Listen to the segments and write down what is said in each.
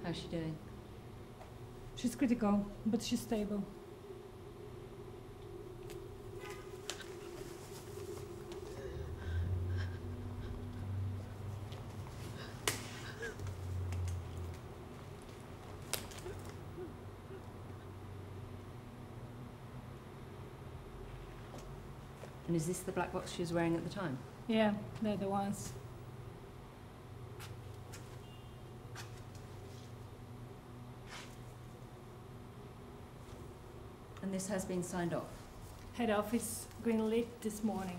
How's she doing? She's critical, but she's stable. And is this the black box she was wearing at the time? Yeah, they're the ones. And this has been signed off? Head office greenlit this morning.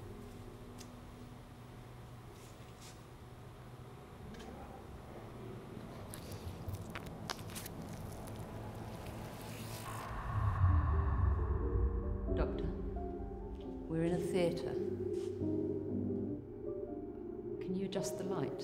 Doctor, we're in a theatre. Can you adjust the light?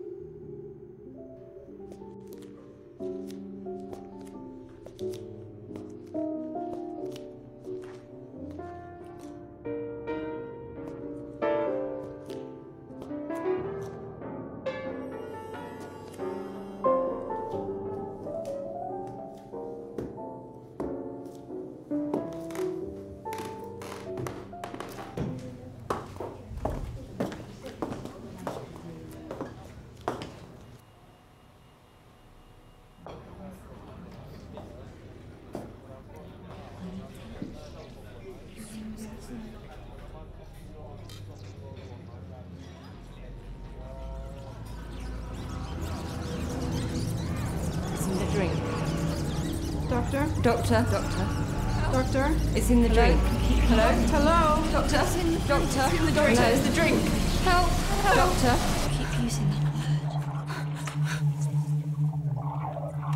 Doctor? Doctor? Doctor? It's in the drink. Hello? Hello? Doctor? Doctor? It's in the drink. It's the drink. Help! Doctor? Keep using that word.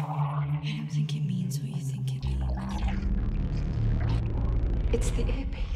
I don't think it means what you think it means. It's the earpiece.